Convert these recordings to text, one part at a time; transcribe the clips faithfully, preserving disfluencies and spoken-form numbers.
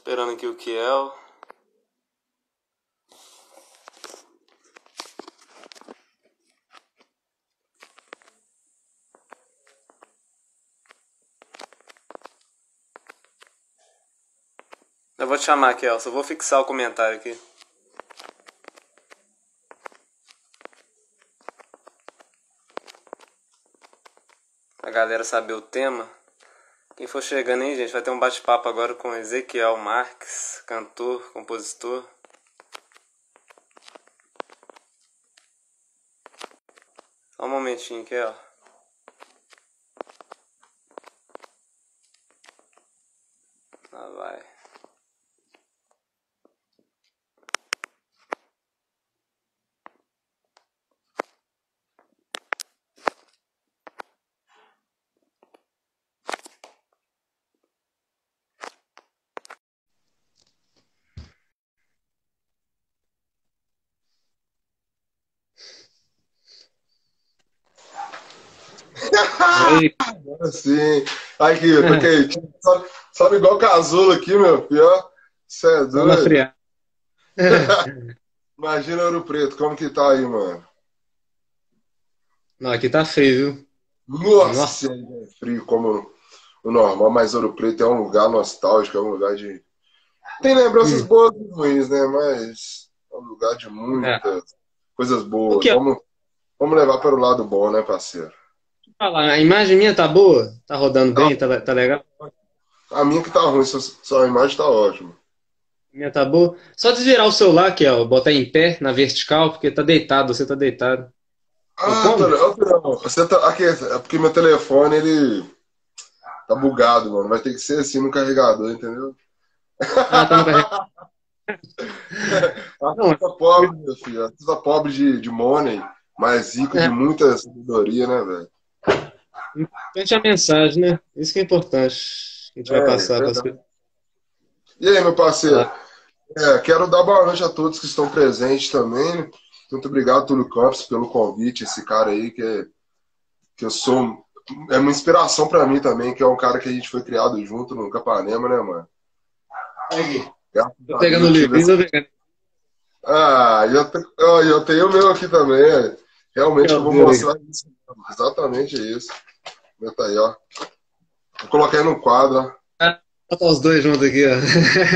Esperando aqui o Kiel. Eu vou te chamar, Kiel, só vou fixar o comentário aqui. A galera saber o tema. Quem for chegando aí, gente, vai ter um bate-papo agora com Ezequiel Marques, cantor, compositor. Só um momentinho, Kiel. Lá vai. Aí. Sim. Aqui, eu tô quietinho. Sabe, sabe igual casulo aqui, meu filho? Você é Só na doido? friagem. Imagina Ouro Preto, como que tá aí, mano? Não, aqui tá feio, viu? Nossa, Nossa. Senhora, é frio como o normal, mas Ouro Preto é um lugar nostálgico, é um lugar de... Tem lembranças Hum. boas e ruins, né? Mas é um lugar de É. muitas coisas O boas. que é? Vamos, vamos levar para o lado bom, né, parceiro? Falar, a imagem minha tá boa? Tá rodando Tá, bem? Tá, tá legal? a minha que tá ruim, sua, sua imagem tá ótima. A minha tá boa? Só desvirar o celular aqui, ó. Botar em pé, na vertical, porque tá deitado, você tá deitado. Tem Ah, tô, como? eu tô- não. Você tá, aqui, é porque meu telefone, ele tá bugado, mano. Vai ter que ser assim no carregador, entendeu? Ah, tá no carregador. Não, Artista pobre, meu filho. Artista pobre de, de money, mas rico de é muita sabedoria, né, velho? importante a mensagem, né? Isso que é importante. A gente vai É, passar para as verdade. pessoas. E aí, meu parceiro? Falar. É, quero dar boa noite a todos que estão presentes também, né? Muito obrigado, Túlio Campos, pelo convite. Esse cara aí que, é, que eu sou. É uma inspiração pra mim também, que é um cara que a gente foi criado junto no Capanema, né, mano? Aqui. Graças Tô a Deus pegando o eu tive livrinho, essa. tô pegando. Ah, eu, te- ó, eu tenho o meu aqui também. é. Aqui, Realmente que ó, eu vou viu aí. mostrar isso. Exatamente isso. Meu tá aí, ó. Vou colocar aí no quadro, ó. Ah, botar os dois juntos aqui, ó.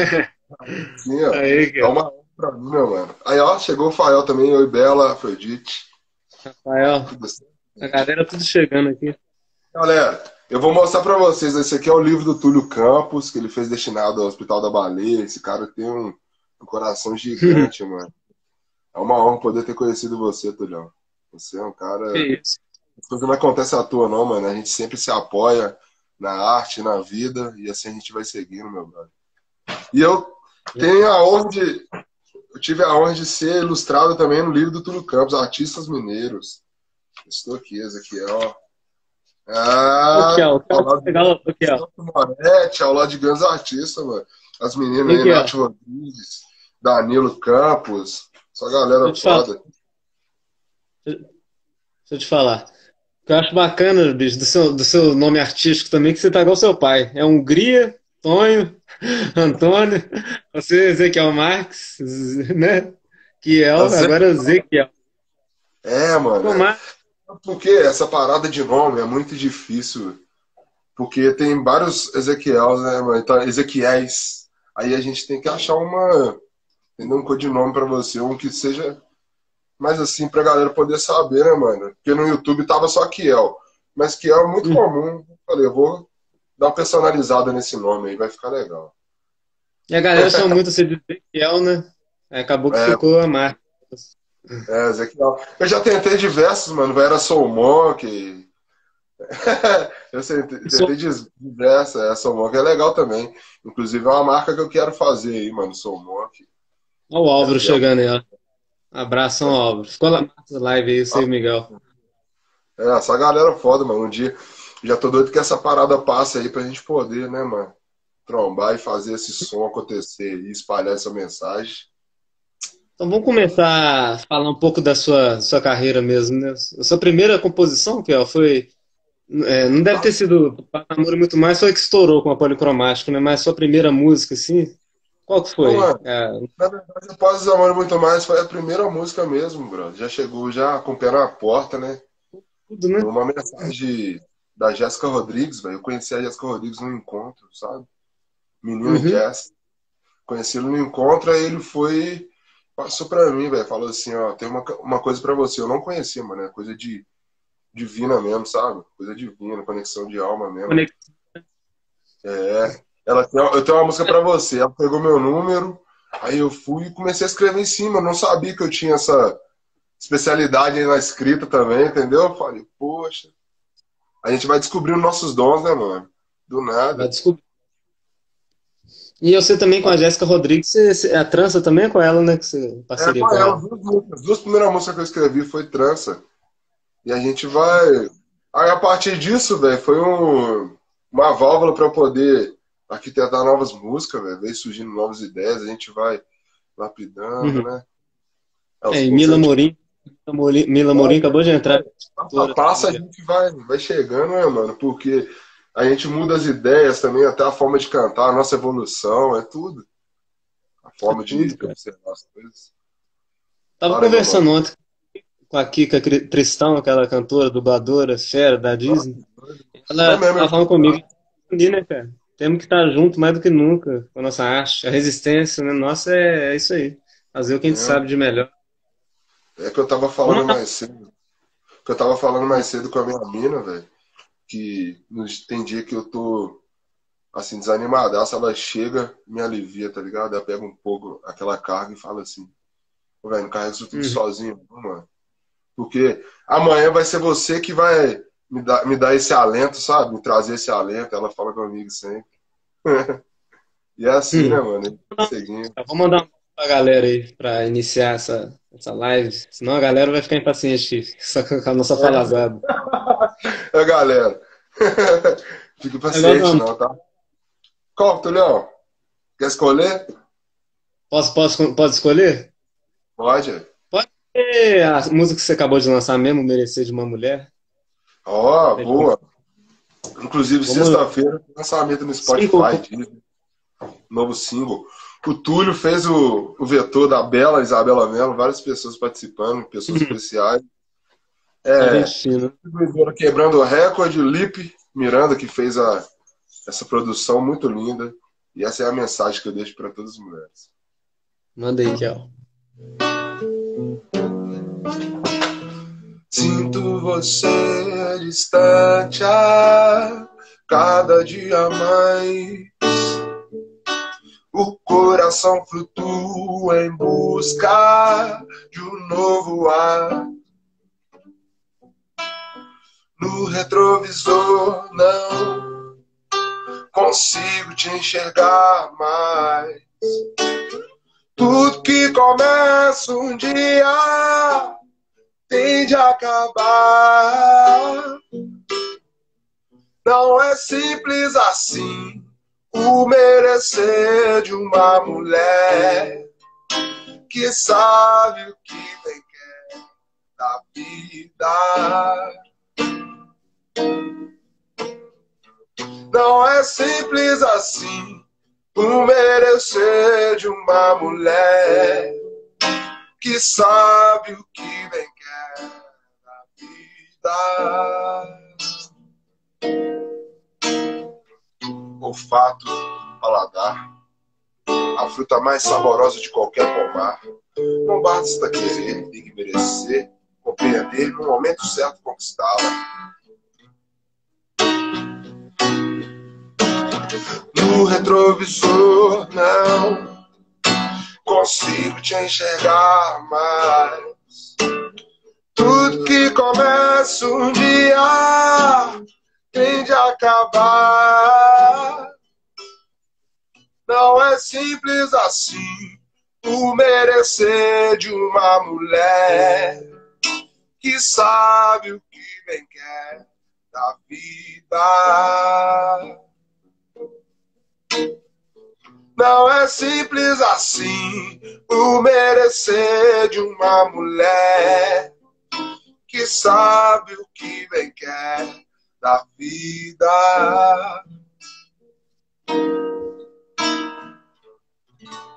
Sim, ó. Aí, É cara. uma honra pra mim, meu mano. Aí, ó, chegou o Fael também, eu e Bela, Afrodite. Rafael, Tudo certo, a gente. galera tudo chegando aqui. Galera, eu vou mostrar pra vocês. Esse aqui é o livro do Túlio Campos, que ele fez destinado ao Hospital da Baleia. Esse cara tem um, um coração gigante, mano. É uma honra poder ter conhecido você, Tulhão. Você é um Que cara. isso. As coisas não acontecem à toa, não, mano. A gente sempre se apoia na arte, na vida, e assim a gente vai seguindo, meu brother. E eu tenho a honra de. Eu tive a honra de ser ilustrado também no livro do Túlio Campos, Artistas Mineiros. Estou aqui, Ezequiel. O Ah, Kel, o ao Kel, lado de legal, o Kel. Celso Moretti, ao lado de grandes artistas, mano. As meninas E o aí, Kel, Nath Rodrigues, Danilo Campos, essa deixa galera eu te falar, foda. deixa eu te falar. O que eu acho bacana, bicho, do seu, do seu nome artístico também, que você tá igual ao seu pai. É Hungria, Tonho, Antônio, você, Ezequiel Marques, né? Kiel, As- agora Ezequiel. É, mano. Ficou é. mais. Porque essa parada de nome é muito difícil. Porque tem vários Ezequiels, né, mano? Então, Ezequiéis. Aí a gente tem que achar uma, entendeu? Um codinome pra você, um que seja mais assim pra galera poder saber, né, mano? Porque no YouTube tava só Kiel. Mas Kiel é muito Hum. comum. Falei, eu vou dar uma personalizada nesse nome aí, vai ficar legal. E a galera chama muito você de Ezequiel, né? Aí acabou que É, ficou a marca. é, Ezequiel. Eu já tentei diversos, mano. Era Soul Monk. Eu tentei Sou- tentei diversas. É, Soul Monk é legal também. Inclusive é uma marca que eu quero fazer aí, mano. Soul Monk. Olha o Quero Álvaro criar chegando aí, ó. Abração, Álvaro. Ficou lá na live aí, você e o Miguel. É, essa galera foda, mano. Um dia já tô doido que essa parada passe aí pra gente poder, né, mano? Trombar e fazer esse som acontecer e espalhar essa mensagem. Então vamos começar a falar um pouco da sua, sua carreira mesmo, né? A sua primeira composição, Kel, foi. É, não deve ter sido Namoro muito mais, foi que estourou com a policromática, né? Mas sua primeira música, assim. Qual que Ô, foi? mano, É, na verdade, Após os Amores Muito Mais foi a primeira música mesmo, bro. Já chegou já com o pé na porta, né? tudo, Foi né? uma mensagem da Jéssica Rodrigues, velho. Eu conheci a Jéssica Rodrigues num encontro, sabe? Menino Uhum. Jess. Conheci ele no encontro, aí ele foi, passou pra mim, velho. Falou assim, ó, tem uma, uma coisa pra você. Eu não conhecia, mano. É coisa de divina mesmo, sabe? Coisa divina, conexão de alma mesmo. Conectado. É. Ela tem, eu tenho uma música pra você. Ela pegou meu número, aí eu fui e comecei a escrever em cima. Eu não sabia que eu tinha essa especialidade aí na escrita também, entendeu? Eu falei, poxa, a gente vai descobrindo nossos dons, né, mano? Do Vai nada. descobrir. E você também com a Jéssica Rodrigues, você, você- a trança também é com ela, né? Que você, É parceria com com ela, ela. as duas, músicas- as duas primeiras músicas que eu escrevi foi trança. E a gente vai. Aí a partir disso, velho, foi um, uma válvula para eu poder arquitetar novas músicas, velho. Veio surgindo novas ideias, a gente vai lapidando, Uhum. né? Aos É, e poucos a Mila gente Morim. Mila Morim Mila vai, Morim acabou de entrar. passo a passo a gente vai, vai chegando, né, mano? Porque a gente muda as ideias também, até a forma de cantar, a nossa evolução, é tudo. A É forma de, tudo, de cara. observar as coisas. Tava Fala aí, meu mano. conversando ontem com a Kika Cri- Tristão, aquela cantora, dubladora, fera da Nossa, Disney. é Ela mesmo, eu tava falando vi comigo, lá. ali, né, cara? Temos que estar junto mais do que nunca com a nossa arte. A resistência, né? Nossa, é, é isso aí. Fazer o que a gente sabe de melhor. É que eu tava Vou falando mandar mais cedo. Que eu tava falando mais cedo com a minha mina, velho. Que nos- tem dia que eu tô assim, desanimadaça, ela chega, me alivia, tá ligado? Ela pega um pouco aquela carga e fala assim, "Ô, velho, não carrega isso tudo Uhum. sozinho, não, mano. Porque amanhã vai ser você que vai me dar, me dar esse alento, sabe? Me trazer esse alento. Ela fala comigo sempre. E é assim, né, Uhum. mano? Seguindo. Eu vou mandar um pra galera aí pra iniciar essa, essa live. Senão a galera vai ficar impaciente só com a nossa falazada. É, galera. Fique Agora, paciente, não, não, tá? Qual, Tulião? Quer escolher? posso, posso, pode escolher? Pode. Pode ser a música que você acabou de lançar mesmo, Merecer de uma Mulher. Ó, Pra gente começar. boa. Inclusive, Vamos. sexta-feira, lançamento no Cinco. Spotify, Disney, novo single. O Túlio fez o, o vetor da Bela, Isabela Mello, várias pessoas participando, pessoas especiais. A gente É, fina. Quebrando o Recorde, o Lipe Miranda, que fez a, essa produção muito linda. E essa é a mensagem que eu deixo para todas as mulheres. Manda aí, Kel. Sinto você distante a cada dia mais. O coração flutua em busca de um novo ar. No retrovisor não consigo te enxergar mais. Tudo que começa um dia tende a acabar. Não é simples assim o merecer de uma mulher que sabe o que bem quer da vida. Não é simples assim o merecer de uma mulher que sabe o que bem quer da vida. Olfato, paladar, a fruta mais saborosa de qualquer pomar. Não basta querer, tem que merecer, compreender, no momento certo conquistá-la. No retrovisor não consigo te enxergar mais. Tudo que começa um dia tende a acabar. Não é simples assim o merecer de uma mulher que sabe o que bem quer da vida. Não é simples assim o merecer de uma mulher que sabe o que bem quer da vida.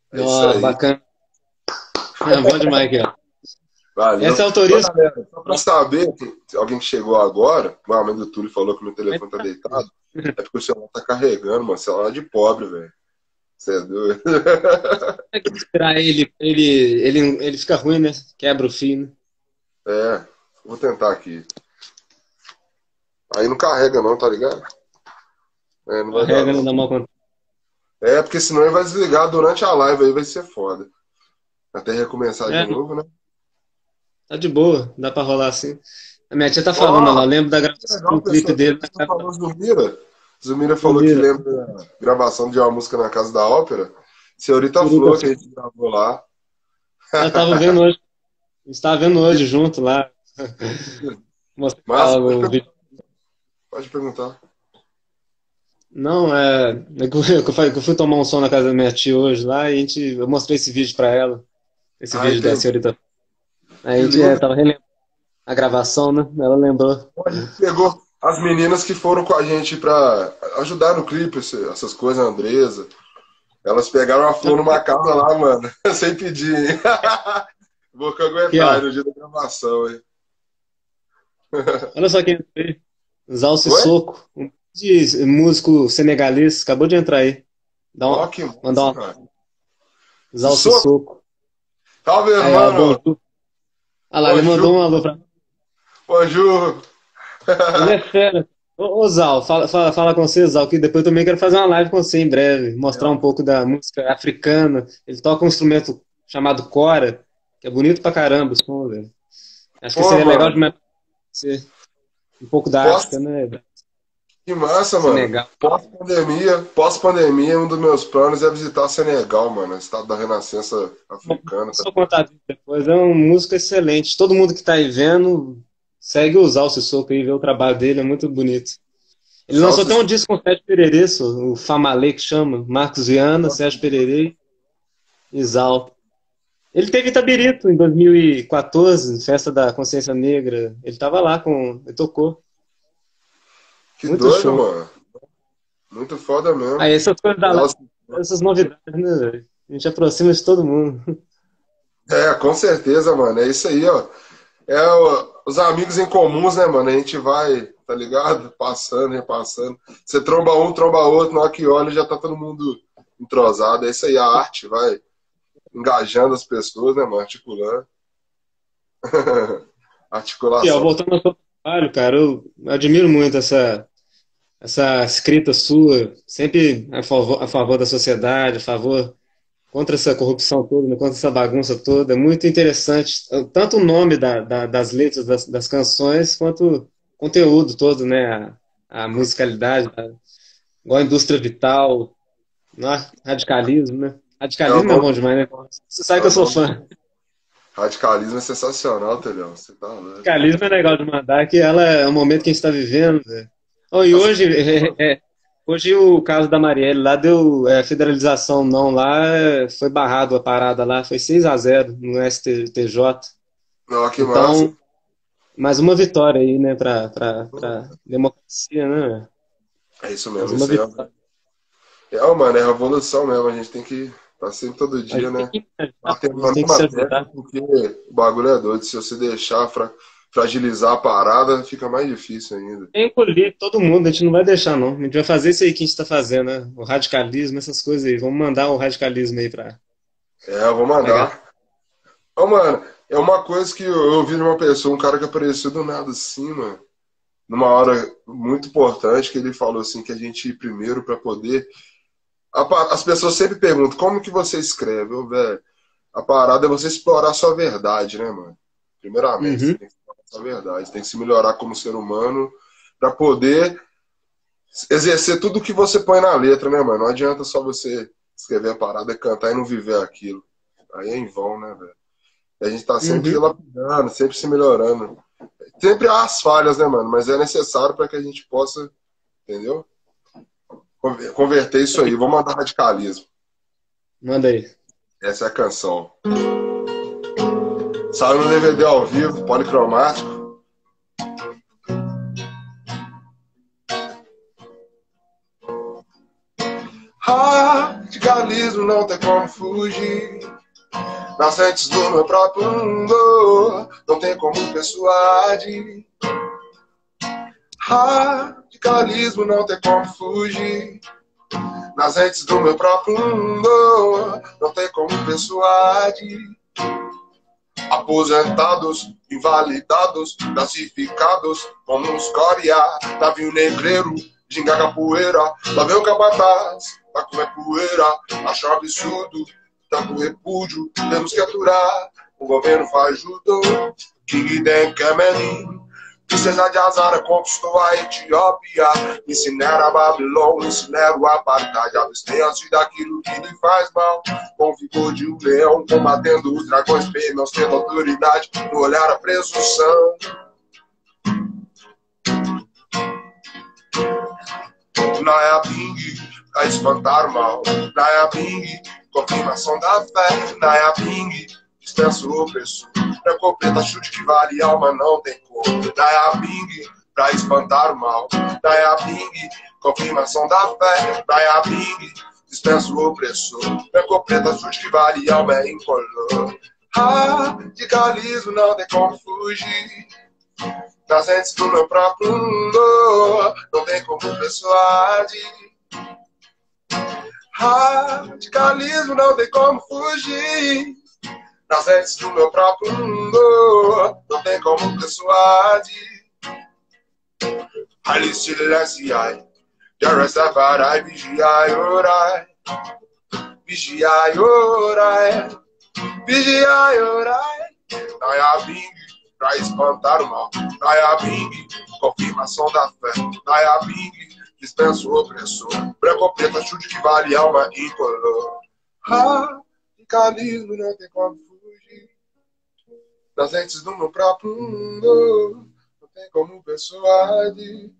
É isso Ó, aí. bacana. É bom demais aqui, ó. Valeu. Essa é a Ô, autoria. galera, só pra saber, se alguém que chegou agora, o a mãe do Túlio falou que meu telefone tá deitado, é porque o celular tá carregando, mano. Celular de pobre, velho. Você é doido. Tem que tirar ele, ele, ele, ele fica ruim, né? Quebra o fio, né? É, vou tentar aqui. Aí não carrega não, tá ligado? É, não vai dar Carrega, não não. dá mal conta. É, porque senão ele vai desligar durante a live, aí vai ser foda. Até recomeçar de É, novo, né? tá de boa, dá pra rolar assim. A minha tia tá falando lá, Ó, eu lembro da que gravação legal, do clipe pessoal. dele na Você casa falou Zumira. Zumira do falou que Mira. lembra da gravação de uma música na Casa da Ópera. Senhorita Senhorita, Flor, que a gente gravou lá. eu tava vendo hoje, a gente tava vendo hoje junto lá, mostrar Massa, pode o vídeo. perguntar. Pode perguntar. Não, é, é que eu, que eu fui que eu fui tomar um som na casa da minha tia hoje lá e a gente, eu mostrei esse vídeo pra ela, esse Ah, vídeo da entendi. senhorita. Aí a Que gente é, lindo. tava relembrando a gravação, né? Ela lembrou. A gente pegou as meninas que foram com a gente pra ajudar no clipe, esse- essas coisas, a Andresa. Elas pegaram a flor numa casa lá, mano. Sem pedir, hein? Vou que Aqui, aguentar aí ó. no dia da gravação, hein? Olha só quem veio. Zalce Oi? Soco, um de músico senegalês, acabou de entrar aí. Dá Ó, uma, que mandar massa, uma cara. Zalce Sissoko? Soco. Salve, Aí, ó, hermano. bonjour. Ah lá, ele Bonjour. mandou um alô pra. Bonjour. Ele é fera. Ô, ô Zal, fala, fala, fala com você, Zal, que depois eu também quero fazer uma live com você em breve, mostrar um pouco da música africana. Ele toca um instrumento chamado cora, que é bonito pra caramba o som, velho. Acho que Pô, seria legal mano. demais pra você. Um pouco da África, Pós, né? que massa, mano. Senegal. Pós-pandemia, pós-pandemia, um dos meus planos é visitar Senegal, mano. Estado da Renascença africana, tá Só ligado? contar depois. É um músico excelente. Todo mundo que tá aí vendo, segue o Zalce Soco aí, vê o trabalho dele, é muito bonito. Ele lançou até um Salve, disco com o Sérgio Pererê, só, o Famalê, que chama. Marcos Viana, Sérgio Pererê e Zal. Ele teve Itabirito em dois mil e quatorze, Festa da Consciência Negra. Ele tava lá com. Ele tocou. que Muito doido, show. mano. Muito foda Aí mesmo. essas coisas da live, Nossa. essas novidades, né, velho? A gente aproxima de todo mundo. É, com certeza, mano. É isso aí, ó. É o- os amigos em comuns, né, mano? A gente vai, tá ligado? Passando, repassando. Você tromba um, tromba outro, na hora que olha já tá todo mundo entrosado. É isso aí, a arte vai engajando as pessoas, né, mano? Articulando. E, ó, Articulação. voltando ao seu trabalho, cara, eu admiro muito essa, essa escrita sua, sempre a favor, a favor da sociedade, a favor contra essa corrupção toda, né, contra essa bagunça toda. É muito interessante, tanto o nome da, da- das letras das, das canções, quanto o conteúdo todo, né? A, a musicalidade, a, igual a indústria vital, né? Radicalismo, né? É um Radicalismo é bom bom. demais, né? Você sabe É que eu um sou bom. fã. Radicalismo é sensacional, Telhão. Você tá louco. Radicalismo é legal de mandar, que ela é o momento que a gente está vivendo. Né? Oh, e As- hoje, é, é, hoje o caso da Marielle lá deu é, federalização não lá, é, foi barrado a parada lá, foi seis a zero no S T J. Não, que massa. Então, mais uma vitória aí, né, para para democracia, né? É isso Mais mesmo, uma isso aí. É, vitória. é, mano, é revolução mesmo. A gente tem que estar sempre todo A dia, gente tem né? que, a Batendo na gente tem que se mesma tecla, ajudar. porque o bagulho é doido. Se você deixar fra fragilizar a parada, fica mais difícil ainda. Tem que encolher todo mundo, a gente não vai deixar, não. A gente vai fazer isso aí que a gente está fazendo, né? O radicalismo, essas coisas aí. Vamos mandar o radicalismo aí para É, eu vou pegar. mandar. Ô, mano, é uma coisa que eu, eu ouvi de uma pessoa, um cara que apareceu do nada assim, mano, numa hora muito importante, que ele falou assim, que a gente ir primeiro pra poder. A pa- As pessoas sempre perguntam, como que você escreve? Ô, velho, a parada é você explorar a sua verdade, né, mano? Primeiramente, você Uhum. tem que explorar a sua verdade, você tem que se melhorar como ser humano pra poder exercer tudo que você põe na letra, né, mano? Não adianta só você escrever a parada, cantar e não viver aquilo. Aí é em vão, né, velho? E a gente tá sempre Uhum. lapidando, sempre se melhorando. Sempre há as falhas, né, mano? Mas é necessário para que a gente possa, entendeu? Conver- Converter isso aí. Vou mandar radicalismo. Manda aí. Essa é a canção. Saiu no D V D ao vivo, policromático. Radicalismo não tem como fugir. Nascentes do meu próprio mundo, não tem como persuadir. Radicalismo não tem como fugir. Nascentes do meu próprio mundo, não tem como persuadir. Aposentados, invalidados, classificados como uns coreia. Navio negreiro, ginga capoeira. Lá vem o capataz, tá com poeira. Acho um absurdo, tá com repúdio. Temos que aturar, o governo faz judô. King Den Kemenin, princesa de Azara conquistou a Etiópia. Ensinaram a Babilônia, ensinaram a apartheid. Abstenha-se daquilo que lhe faz mal. Com vigor de um leão, combatendo os dragões fêmeas, tendo autoridade no olhar a presunção. Naya Bing, a espantar o mal. Naya Bing, confirmação da fé. Naya Bing, dispensa o opressor. Branco, preta, chute que vale alma, não tem cor. Naya Bing, pra espantar o mal. Naya Bing, confirmação da fé. Naya Bing, dispensa o opressor. Branco, preta, chute que vale alma é incolor. Radicalismo não tem como fugir. Nascentes do meu próprio mundo, não tem como persuadir. Radicalismo não tem como fugir. Nascentes do meu próprio mundo, não tem como persuadir. Ali silenciai, Jarastafari, vigiai, orai. Vigiai, orai. Vigiai, orai. Naya Bing, pra espantar o mal. Naya Bing, confirmação da fé. Naya Bing, dispensa o opressor. Branco ou preta, chute que vale alma incolor. Radicalismo não tem como fugir. Das entes do meu próprio mundo, não tem como persuadir.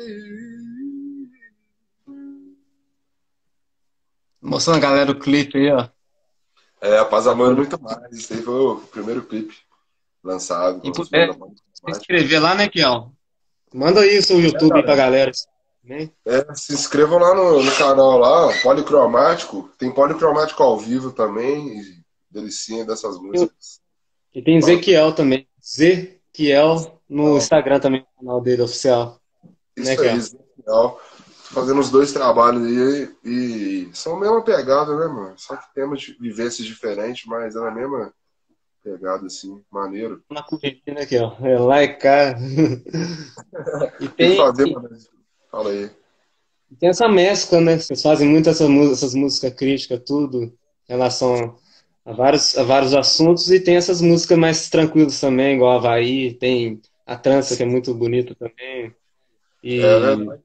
Mostrando a galera o clipe aí, ó. É, Paz Amor muito mais. Esse aí foi o primeiro clipe lançado. E puder se inscrever lá, né, Kiel? Manda aí o seu YouTube é, aí pra galera. Né? É, se inscrevam lá no, no canal lá, Policromático. Tem Policromático ao vivo também. E delicinha dessas músicas. E tem Zequiel também. Zequiel no Instagram também, no canal dele oficial. Isso né, aí, Zequiel. Fazendo os dois trabalhos aí e são a mesma pegada, né, mano? Só que temos vivências diferentes, mas é a mesma pegada, assim, maneiro. Na correria, né, que ó, é lá e cá. E tem, fazer, e, mano. Fala aí. tem essa mescla, né? Vocês fazem muito essa, essas músicas críticas, tudo, em relação a vários, a vários assuntos, e tem essas músicas mais tranquilas também, igual Havaí, tem a Trança, que é muito bonita também. E... É verdade.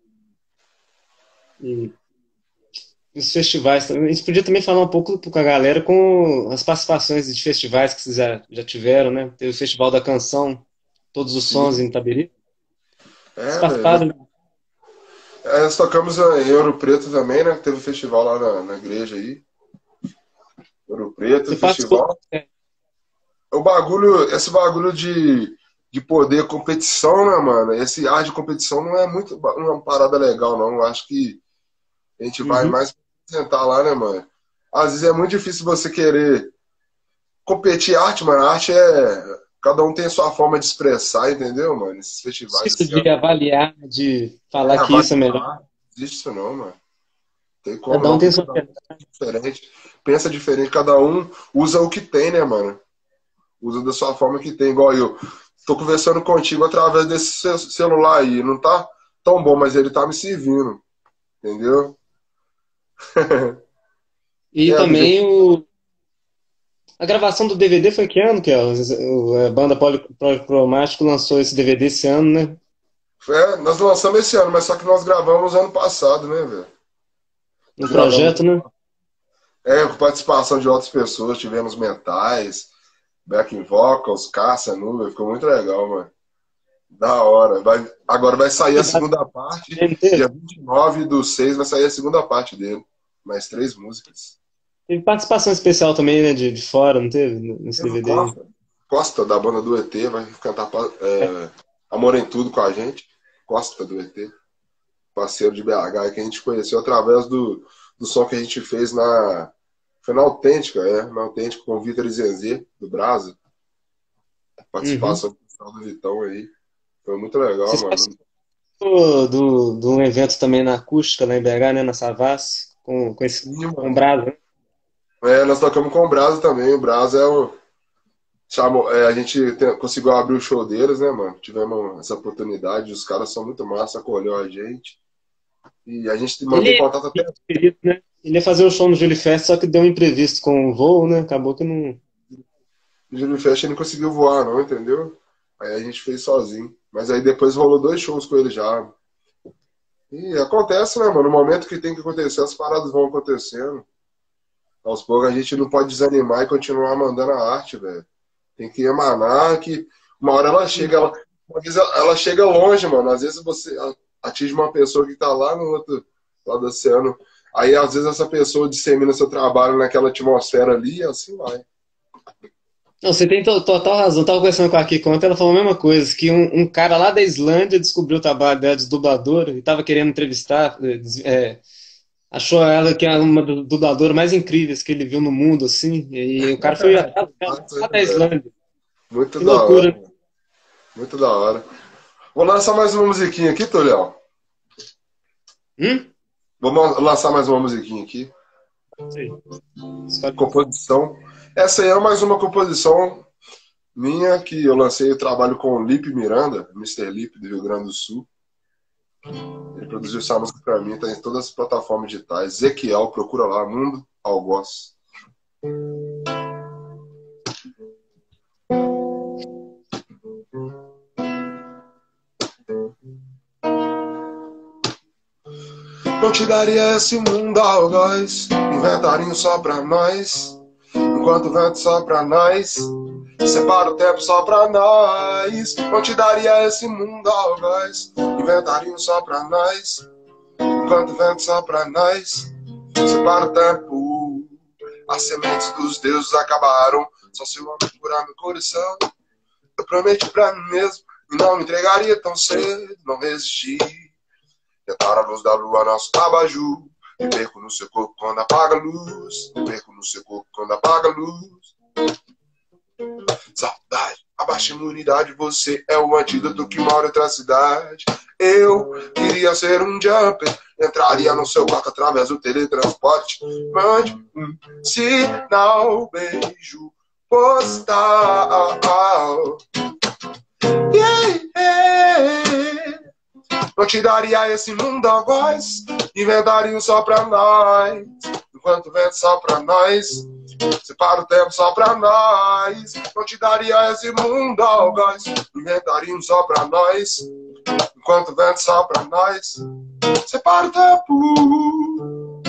E os festivais, a gente podia também falar um pouco com a galera com as participações de festivais que vocês já, já tiveram, né? Teve o Festival da Canção, Todos os Sons em Itabiri. É, velho. É, nós tocamos em Ouro Preto também, né? Teve um festival lá na, na igreja aí. Ouro Preto, festival. É. O bagulho, esse bagulho de, de poder competição, né, mano? Esse ar de competição não é muito uma parada legal, não. Eu acho que a gente vai uhum. mais apresentar lá, né, mano? Às vezes é muito difícil você querer competir arte, mano. A arte é... Cada um tem a sua forma de expressar, entendeu, mano? Esses festivais... Isso assim, de ó. avaliar, de falar é, que avaliar, isso é melhor. Não existe isso não, mano. Tem como cada um não, tem sua diferente. Pensa diferente. Cada um usa o que tem, né, mano? Usa da sua forma que tem. Igual eu. Tô conversando contigo através desse celular aí. Não tá tão bom, mas ele tá me servindo. Entendeu? E é, também o... a gravação do D V D foi que ano, que é? A banda Policromático lançou esse D V D esse ano, né? É, nós lançamos esse ano, mas só que nós gravamos ano passado, né, velho? No projeto, né? É, com participação de outras pessoas, tivemos Mentais, Backing Vocals, Cássia, Nubia, ficou muito legal, mano. Da hora. Vai, agora vai sair a segunda parte. Dia vinte e nove do seis vai sair a segunda parte dele. Mais três músicas. Teve participação especial também, né? De, de fora, não teve? Nesse D V D. Costa, Costa, da banda do E T, vai cantar é, é. Amor em Tudo com a gente. Costa do E T. Parceiro de B H, que a gente conheceu através do, do som que a gente fez na... Foi na Autêntica, é, na Autêntica, com o Vitor e Zezé, do Brasa. Uhum. Participação do Vitão aí. Foi muito legal, Vocês mano. participaram do, do, de um evento também na acústica, lá em B H, né, na Savassi, com, com esse Sim, com o mano. Brasa, né? É, nós tocamos com o Brasa também. O Brasa é o. Chamou, é, a gente tem- conseguiu abrir o show deles, né, mano? Tivemos essa oportunidade. Os caras são muito massa, acolheu a gente. E a gente mantém Ele, contato até. né? Ele ia fazer o show no Júlio Fest, só que deu um imprevisto com o voo, né? Acabou que não. O Júlio Fest ele não conseguiu voar, não, entendeu? Aí a gente fez sozinho. Mas aí depois rolou dois shows com ele já. E acontece, né, mano? No momento que tem que acontecer, as paradas vão acontecendo. Aos poucos a gente não pode desanimar e continuar mandando a arte, velho. Tem que emanar que uma hora ela chega, ela, uma vez ela ela chega longe, mano. Às vezes você atinge uma pessoa que tá lá no outro lado do oceano. Aí às vezes essa pessoa dissemina seu trabalho naquela atmosfera ali e assim vai. Não, você tem to- total razão. Eu tava conversando com a Kiko ontem, ela falou a mesma coisa, que um, um cara lá da Islândia descobriu o trabalho dela de dubladora e tava querendo entrevistar, eh, des- é, achou ela que é uma das dubladoras mais incríveis que ele viu no mundo, assim, e o cara foi atrás dela, lá da Islândia. Muito Que da hora, loucura, né? mano. Muito da hora. Vou lançar mais uma musiquinha aqui, Tolhão. Hum? Vamos lançar mais uma musiquinha aqui. Sim. Escolhe. Composição. Essa aí é mais uma composição minha que eu lancei o trabalho com o Lipe Miranda, mister Lipe do Rio Grande do Sul. Ele produziu essa música pra mim, tá em todas as plataformas digitais. Ezequiel, procura lá, Mundo Algoz. Não te daria esse mundo algoz, inventarinho só pra nós. Enquanto o vento só pra nós, separa o tempo só pra nós. Não te daria esse mundo algoz, inventarinho só pra nós. Enquanto o vento só pra nós, separa o tempo. As sementes dos deuses acabaram, só se o homem curar meu coração. Eu prometi pra mim mesmo e não me entregaria tão cedo, não resisti. Tentar a luz da lua, nosso abajur. Me perco no seu corpo quando apaga a luz. Me perco no seu corpo quando apaga a luz. Saudade, abaixa a imunidade. Você é o antídoto que mora em outra cidade. Eu queria ser um jumper. Entraria no seu quarto através do teletransporte. Mande um sinal, beijo postal. Yeah, yeah. Não te daria esse mundo a voz, inventarinho só pra nós. Enquanto o vento só pra nós, separa o tempo só pra nós. Não te daria esse mundo a voz, inventarinho só pra nós. Enquanto o vento só pra nós, separa o tempo.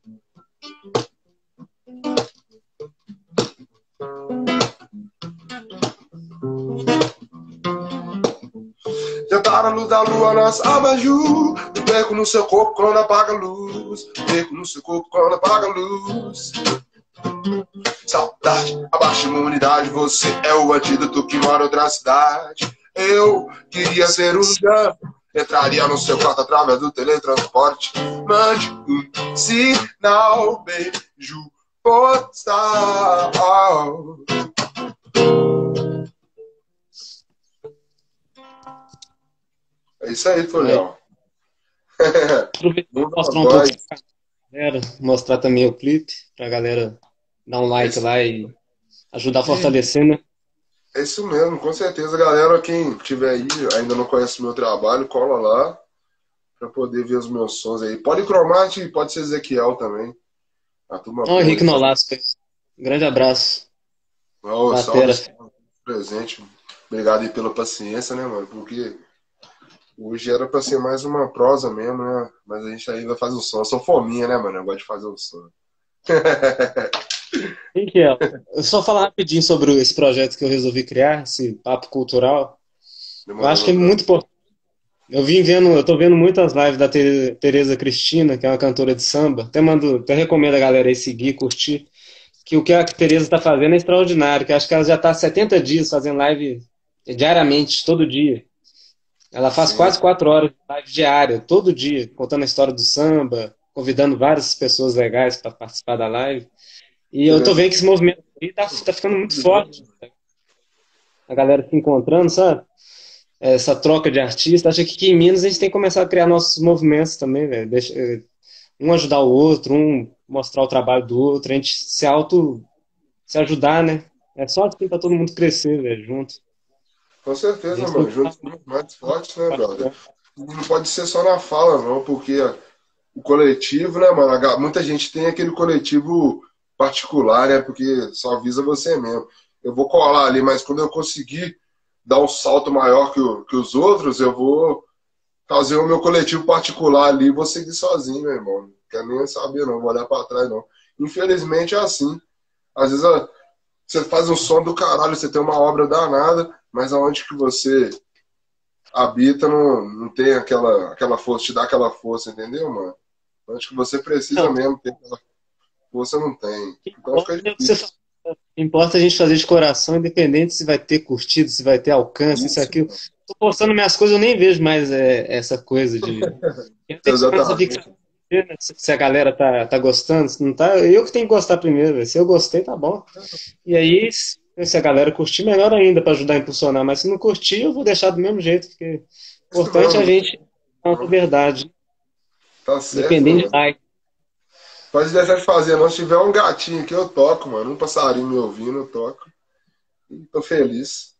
Tentar a luz da lua, nossa abajur. Me perco no seu corpo quando apaga a luz. Me perco no seu corpo quando apaga a luz. Saudade, abaixa a imunidade. Você é o antídoto que mora em outra cidade. Eu queria ser um jump. Entraria no seu quarto através do teletransporte. Mande um sinal, beijo postal. É isso aí, Tolhão. Aproveitar e mostrar um pouco pra galera, mostrar também o clipe, pra galera dar um like lá e ajudar a fortalecer, né? É isso mesmo, com certeza, galera. Quem tiver aí, ainda não conhece o meu trabalho, cola lá pra poder ver os meus sons aí. Policromate, pode ser Ezequiel também. A turma Ó, Henrique Nolasco. Grande abraço. Oh, Batera. salve, presente. Obrigado aí pela paciência, né, mano? Porque hoje era pra ser mais uma prosa mesmo, né? Mas a gente ainda faz o som. Eu sou fominha, né, mano? Eu gosto de fazer o som. Henrique, eu só falar rapidinho sobre esse projeto que eu resolvi criar, esse papo cultural. Eu acho que é muito importante. Eu vim vendo, eu tô vendo muitas lives da Te- Tereza Cristina, que é uma cantora de samba. Até mando, até recomendo a galera aí seguir, curtir. Que o que a Tereza tá fazendo é extraordinário, que acho que ela já tá há setenta dias fazendo live diariamente, todo dia. Ela faz Sim. quase quatro horas de live diária, todo dia, contando a história do samba, convidando várias pessoas legais para participar da live. E eu tô Beleza. vendo que esse movimento aí tá, tá ficando muito forte. A galera se encontrando, sabe? Essa troca de artistas. Acho que aqui em Minas a gente tem que começar a criar nossos movimentos também, velho. Deixa- eh, Um ajudar o outro, um mostrar o trabalho do outro, a gente se auto, se ajudar, né? É só assim pra todo mundo crescer, velho, junto. Com A certeza, gente mano. não Juntos somos mais fortes, né, brother? E não pode ser só na fala, não, porque o coletivo, né, mano? a ga- Muita gente tem aquele coletivo particular, né? Porque só visa você mesmo. Eu vou colar ali, mas quando eu conseguir dar um salto maior que, o- que os outros, eu vou fazer o meu coletivo particular ali e vou seguir sozinho, meu irmão. Não quero nem saber, não. Vou olhar pra trás, não. Infelizmente é assim. Às vezes ó, você faz um som do caralho, você tem uma obra danada, mas aonde que você habita não, não tem aquela, aquela força, te dá aquela força, entendeu, mano? Acho que você precisa Não, mesmo ter aquela força, não tem. Então fica importa é o que você difícil. fala. Importa a gente fazer de coração, independente se vai ter curtido, se vai ter alcance, isso, Isso, aquilo. Tô postando minhas coisas, eu nem vejo mais é, essa coisa de. Eu tenho segurança de que exatamente. se se a galera tá, tá gostando, se não tá, eu que tenho que gostar primeiro, velho. Se eu gostei, tá bom. E aí, se se a galera curtir, melhor ainda pra ajudar a impulsionar. Mas se não curtir, eu vou deixar do mesmo jeito, porque o Isso importante é a mesmo, gente falar a verdade, tá certo, independente de mano. like. Pode deixar de fazer, não. Se tiver um gatinho aqui, eu toco, mano. Um passarinho me ouvindo, eu toco. E tô feliz.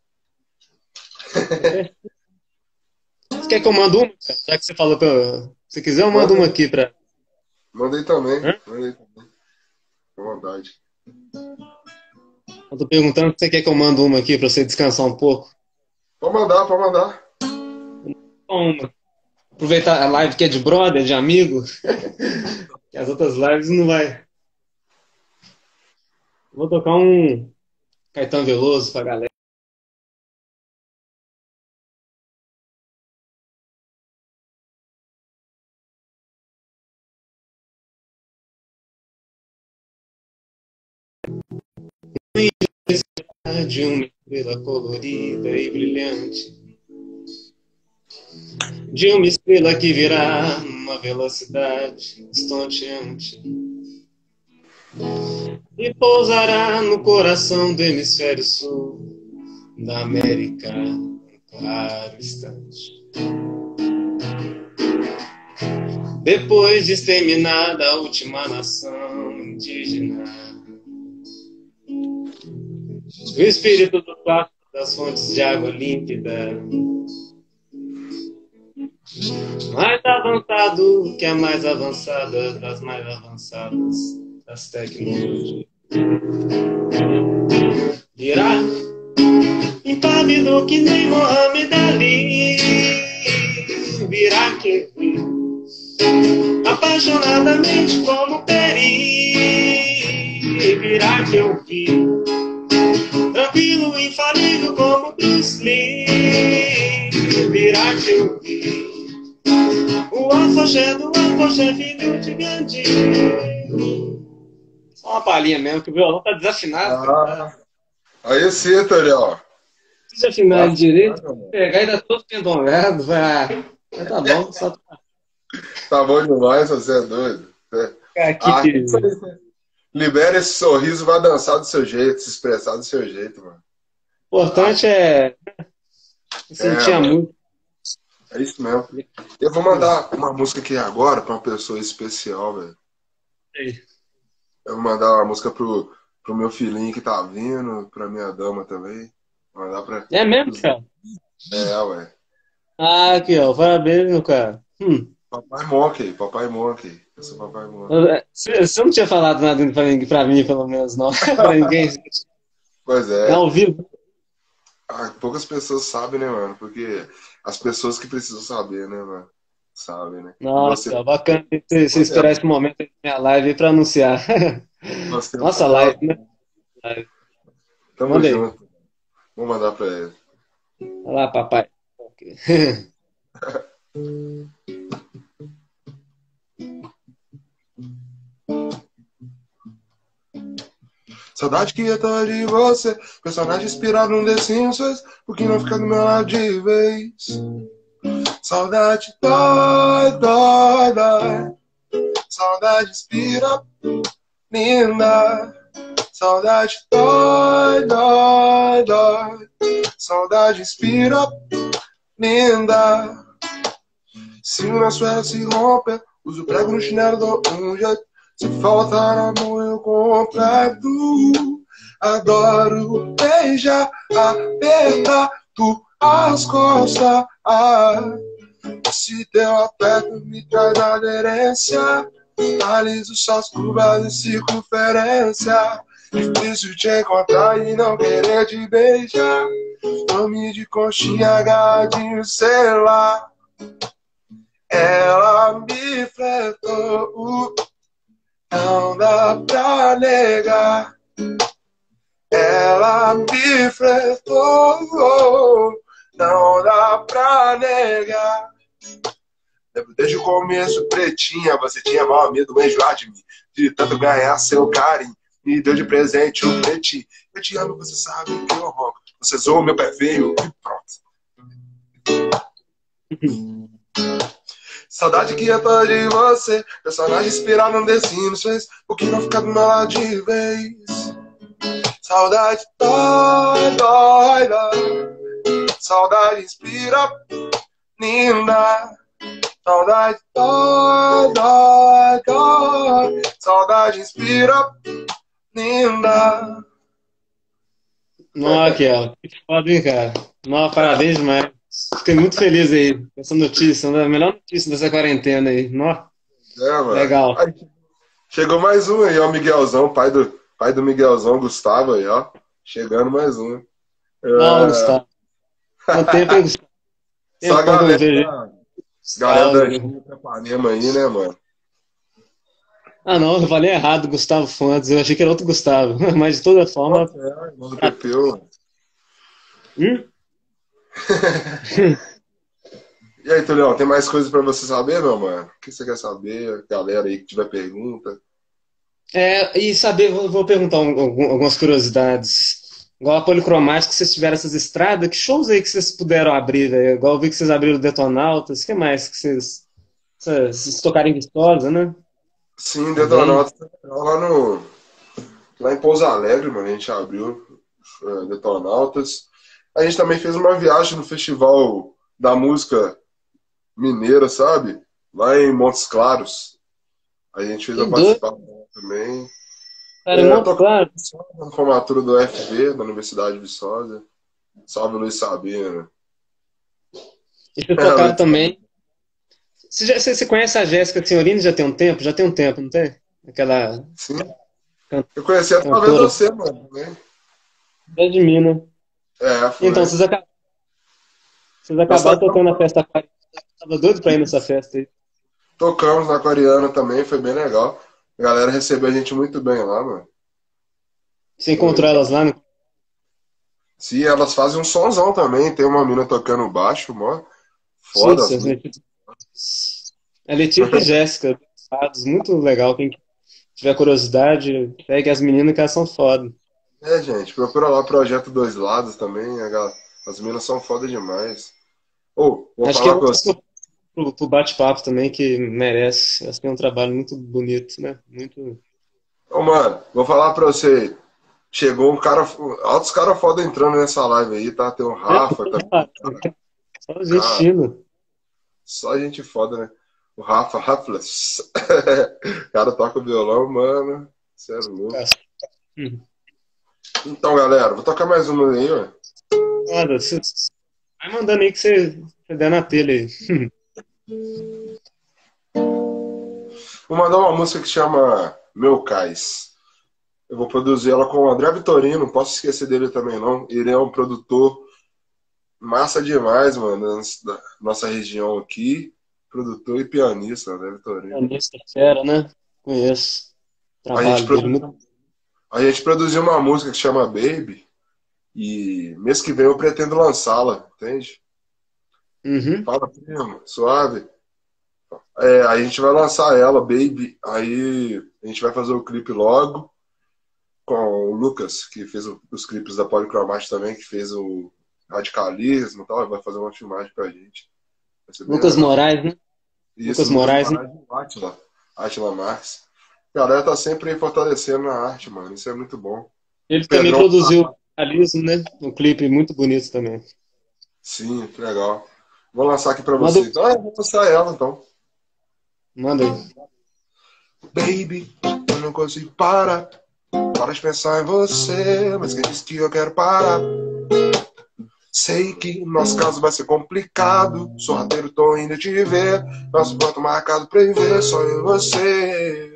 Você quer que eu mando uma? Cara? Já que você falou que eu... Se quiser, eu mando Manda uma aí. aqui pra. Manda aí também. Hã? Manda aí também. Com vontade. Eu tô perguntando se você quer que eu mando uma aqui pra você descansar um pouco. Pode mandar, pode mandar. Só uma. Aproveitar a live que é de brother, de amigo, que as outras lives não vai. Vou tocar um Caetano Veloso pra galera. De uma estrela colorida e brilhante, de uma estrela que virá numa velocidade estonteante e pousará no coração do hemisfério sul da América, um claro instante. Depois de exterminada a última nação indígena, o espírito do pacto das fontes de água límpida, mais avançado que a mais avançada das mais avançadas das tecnologias, virá impávido que nem Mohamed Ali, virá que apaixonadamente como Peri, virá que eu vi, tranquilo e infalível como Bruce Lee, virá que eu vi, o afoxé do afoxé filho de Gandhi. Só uma palhinha mesmo, que o violão tá desafinado, cara. Tá? Ah, aí sim, Toriel. Desafinado Passa, direito, mano. pegar ainda todo pendongado, vai. Mas tá bom, só Tá bom demais, você é doido. ficar aqui Ah, que isso aí. Libera esse sorriso, vai dançar do seu jeito, se expressar do seu jeito, mano. o Ah, importante é é, sentir a mano. música. É isso mesmo. Eu vou mandar uma música aqui agora pra uma pessoa especial, velho. Eu vou mandar uma música pro, pro meu filhinho que tá vindo, pra minha dama também. Vou mandar pra. É mesmo, cara? É, ué. Ah, aqui, ó. Parabéns, meu cara. Hum. Papai Monkey, Papai Monkey. Eu sou Papai Monkey. Você você não tinha falado nada pra mim, pra mim, pelo menos, não. Pra ninguém. Pois É é. ao vivo. Ah, poucas pessoas sabem, né, mano? Porque as pessoas que precisam saber, né, mano? Sabem, né? E você, Nossa, bacana você você você, é, esperar esse momento da minha live aí pra anunciar. você é Nossa, maior. live, né? Live. Tamo Manda aí. junto. Vou mandar pra ele. Vai lá, papai. Saudade que eu tô de você. Personagem inspirado num The Simpsons. Por que não ficar do meu lado de vez? Saudade dói, dói, dói. saudade inspira, linda. Saudade dói, dói, dói. Saudade inspira, linda. Se o nosso ela se rompe, uso prego no chinelo, dou um jeito. Se faltar amor, eu completo. Adoro beijar, apertar tuas costas. Se teu aperto me traz aderência, aliso suas curvas de circunferência. Difícil te encontrar e não querer te beijar. Nome de conchinha, agarradinho, sei lá. Ela me fletou, não dá pra negar. Ela me fletou, não dá pra negar. Desde o começo, pretinha, você tinha mal medo, enjoar de mim, de tanto ganhar seu carinho. Me deu de presente um pretinho. Eu te amo, você sabe que eu roubo. Você zoou meu pé feio e pronto. Saudade que eu tô de você. Personagem inspirado num The Sims fez. Por que não ficar do meu lado de vez? Saudade dói, dói, dói. Saudade inspira, linda. Saudade dói, dói, dói. Saudade inspira, linda. Nossa, Raquel, que foda, hein, cara? Nossa, parabéns demais. Fiquei muito feliz aí com essa notícia, uma das melhores notícias dessa quarentena aí. Nossa, É, mano. legal. Aí, chegou mais um aí, ó, Miguelzão, pai do, pai do Miguelzão, Gustavo aí, ó. Chegando mais um. Não, É... Gustavo. Quanto tempo, hein, Gustavo? Só a Tempo que eu não galera, vejo. galera da Gustavo. China, Capanema aí, né, mano? Ah, não, eu falei errado, Gustavo Fontes. Eu achei que era outro Gustavo. Mas de toda forma. Nossa, é, irmão do Pepeu. Hum? E aí, Tulião, tem mais coisas pra você saber, meu mano? O que você quer saber? Galera aí que tiver pergunta. É, e saber, vou, vou perguntar um- algum- algumas curiosidades. Igual a Policromática, que vocês tiveram essas estradas, que shows aí que vocês puderam abrir, velho? Igual eu vi que vocês abriram o Detonautas, o que mais que vocês, vocês, vocês tocaram em Viçosa, né? Sim, Também. Detonautas lá no. Lá em Pouso Alegre, mano, a gente abriu uh, Detonautas. A gente também fez uma viagem no Festival da Música Mineira, sabe? Lá em Montes Claros. A gente fez Que a doido, participação também. cara, é É, muito tocamos claro. na formatura do U F V, da Universidade de Viçosa. Salve, Luiz Sabino. E vocês É, tocaram Luiz também. Você, já, você, você conhece a Jéssica Senhorini já tem um tempo? Já tem um tempo, não tem? Aquela Sim. can- Eu conheci através de cantora você, mano. Né? de Minas. É, Então, foi. vocês, aca- vocês Nós acabaram tocamos, tocando na festa aquática. Tava doido pra ir nessa festa aí. tocamos na Aquariana também, foi bem legal. A galera recebeu a gente muito bem lá, mano. Você Foi encontrou elas lá, né? Sim, elas fazem um sonzão também. Tem uma mina tocando baixo, mó foda as Sussa, músicas. Letícia. A Letícia e Jéssica, fados, muito legal. Quem tiver curiosidade, pegue as meninas que elas são foda. É, gente, procura lá Projeto Dois Lados também. a gal- As minas são foda demais. Ô, vou Acho que é falar com outro você. pro, pro bate-papo também que merece. Elas têm um trabalho muito bonito, né? Muito. Ô, mano, vou falar pra você. Chegou um cara, altos caras foda entrando nessa live aí, tá? Tem o Rafa, tá? Só gente Cara, fina. só gente foda, né? O Rafa, Rafles. O cara toca o violão, mano. Você é louco. Hum. Então, galera, vou tocar mais uma aí, ó. Foda, você- vai mandando aí que você, você der na telha aí. Vou mandar uma música que chama Meu Cais. Eu vou produzir ela com o André Vitorino, não posso esquecer dele também, não. Ele é um produtor massa demais, mano, da nossa região aqui. Produtor e pianista, André Vitorino. Pianista fera, né? Conheço o A gente, trabalho dele. produ... Muito... a gente produziu uma música que chama Baby e mês que vem eu pretendo lançá-la, entende? Uhum. Fala, primo, suave. É, aí a gente vai lançar ela, Baby. Aí a gente vai fazer o clipe logo com o Lucas, que fez o- os clipes da Policromática também, que fez o Radicalismo e tal. Ele vai fazer uma filmagem pra gente. Vai ser bem Lucas legal. Moraes, né? Isso, Lucas Lucas Moraes, né? Moraes e o Átila. Átila Marques. A galera tá sempre fortalecendo a arte, mano. Isso é muito bom. Ele também Pedrão, produziu o Realismo, né? Um clipe muito bonito também. sim, que legal. Vou lançar aqui pra Manda, você. Então, eu vou lançar ela, então. manda aí. Baby, eu não consigo parar. Para de pensar em você, mas quem disse que eu quero parar? Sei que nosso caso vai ser complicado. Sorrateiro, tô indo te ver. Nosso voto marcado pra ir ver, só eu e você.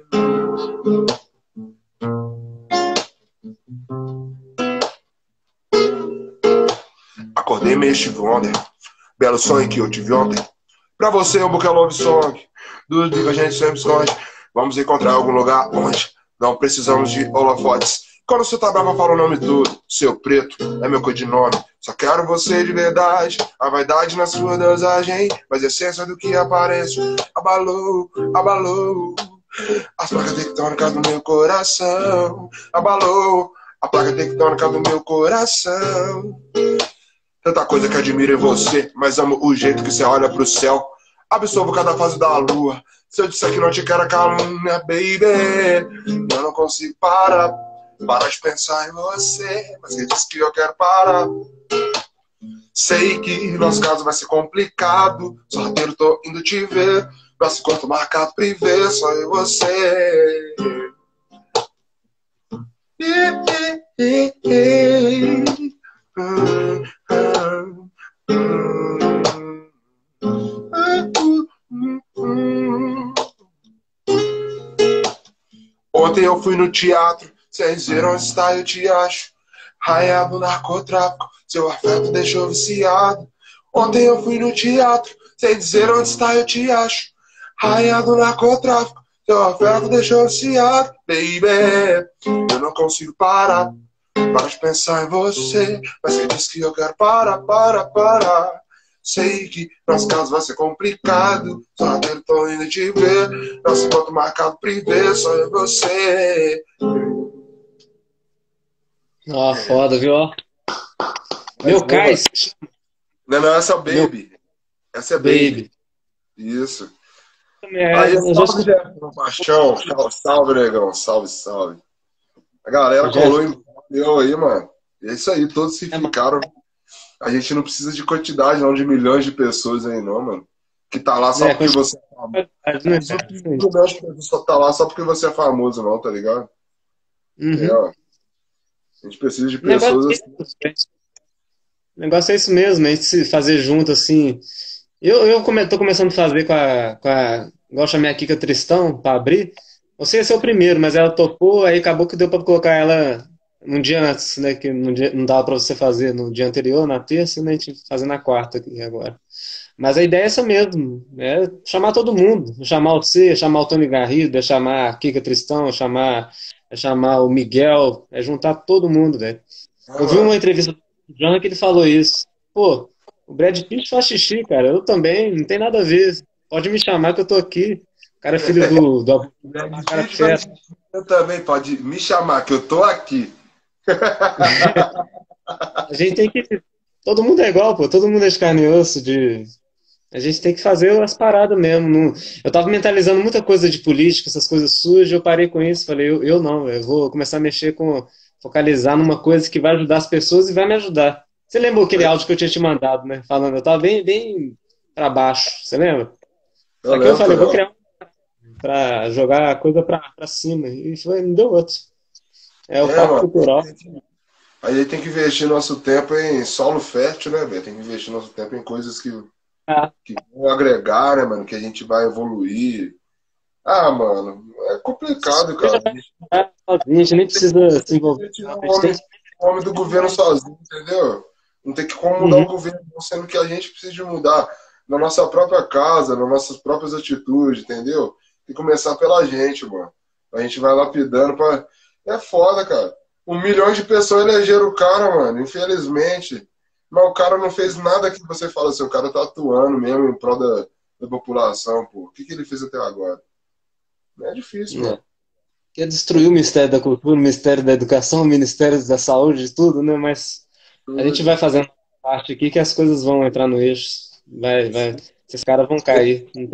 Acordei meio ontem. Belo sonho que eu tive ontem. Pra você um buquê love song. Dos que a gente sempre esconde. Vamos encontrar algum lugar onde não precisamos de holofotes. Quando você tá brava, fala o nome todo. Seu preto é meu codinome. Só quero você de verdade. A vaidade na sua dosagem. Mas a essência do que aparece. Abalou, abalou. As placas tectônicas do meu coração. Abalou a placa tectônica do meu coração. Tanta coisa que admiro em você, mas amo o jeito que você olha pro céu. Absorvo cada fase da lua. Se eu disser que não te quero, calma, baby. Eu não consigo parar. Parar de pensar em você, mas quem disse que eu quero parar? Sei que nosso caso vai ser complicado. Sorrateiro, tô indo te ver. Nosso encontro marcado pra ir ver, só eu e você. Ontem eu fui no teatro, sem dizer onde está eu te acho. Rainha do narcotráfico, seu afeto deixou viciado. Ontem eu fui no teatro, sem dizer onde está eu te acho. Rainha do narcotráfico, seu afeto deixou viciado. Baby, eu não consigo parar. Para de pensar em você, mas você diz que eu quero parar, para, para. Sei que nosso caso vai ser complicado. Só eu tô indo te ver. Nosso encontro marcado pra ir ver, só eu e você. Ó, foda, viu? Ó. Mas Meu boa. cais. Não, não, essa é Baby. Essa é Baby. Baby. Isso. É, Aí, eu já salve, Jefferson Paixão. Salve, negão. Salve, salve. A galera Eu já- colou em eu aí, mano. É isso aí, todos se É, mano. ficaram. A gente não precisa de quantidade, não, de milhões de pessoas aí, não, mano. Que tá lá só É, porque você é famoso. quantidade, né? Não precisa de milhões de pessoas só tá lá só porque você é famoso, não, tá ligado? É, Uhum. ó. A gente precisa de O negócio pessoas é assim. isso, o negócio é isso mesmo, a gente se fazer junto, assim. Eu, eu come, tô começando a fazer com a, com a. Igual eu chamei a Kika Tristão pra abrir. Você ia ser o primeiro, mas ela topou, aí acabou que deu pra colocar ela um dia antes, né? Que no dia, não dava pra você fazer no dia anterior, na terça, né? A gente fazer na quarta aqui agora. Mas a ideia é essa mesmo, é chamar todo mundo. Chamar você, chamar o Tony Garrido, é chamar a Kika Tristão, é chamar, é chamar o Miguel, é juntar todo mundo, velho. Ah, Eu vi uma mano. entrevista do John que ele falou isso. Pô, o Brad Pitt faz xixi, cara. Eu também, não tem nada a ver. Pode me chamar que eu tô aqui. O cara é filho do, do, Brad do cara Pitt vai fera. assistir. Eu também, pode me chamar, que eu tô aqui. A gente tem que. Todo mundo é igual, pô. Todo mundo é de carne e osso. De... A gente tem que fazer as paradas mesmo. Não... Eu tava mentalizando muita coisa de política, essas coisas sujas. Eu parei com isso. Falei, eu, eu não, eu vou começar a mexer com. Focalizar numa coisa que vai ajudar as pessoas e vai me ajudar. Você lembra aquele áudio que eu tinha te mandado, né? Falando, eu tava bem, bem pra baixo. Você lembra? Eu Só que eu lembro, falei, vou Tonhão. criar um pra jogar a coisa pra, pra cima. E foi, não deu outro. É o É, Pacto mano. Cultural. Aí tem que investir nosso tempo em solo fértil, né, velho? Tem que investir nosso tempo em coisas que, Ah, que vão agregar, né, mano? Que a gente vai evoluir. Ah, mano, é complicado, você já cara. vai jogar sozinho, a gente nem precisa se envolver. Tirar Não. o A gente tem homem, que. o homem do governo sozinho, entendeu? Não tem que como mudar o Uhum. governo, sendo que a gente precisa de mudar na nossa própria casa, nas nossas próprias atitudes, entendeu? Tem que começar pela gente, mano. A gente vai lapidando pra. É foda, cara. Um milhão de pessoas elegeram o cara, mano, infelizmente. Mas o cara não fez nada que você fala assim, o cara tá atuando mesmo em prol da, da população, pô. O que, que ele fez até agora? Não é difícil, É. mano. Quer destruir o Ministério da Cultura, o Ministério da Educação, o Ministério da Saúde, tudo, né? Mas a gente vai Tudo. fazendo parte aqui que as coisas vão entrar no eixo. Vai, vai. Esses caras vão cair. Não tem.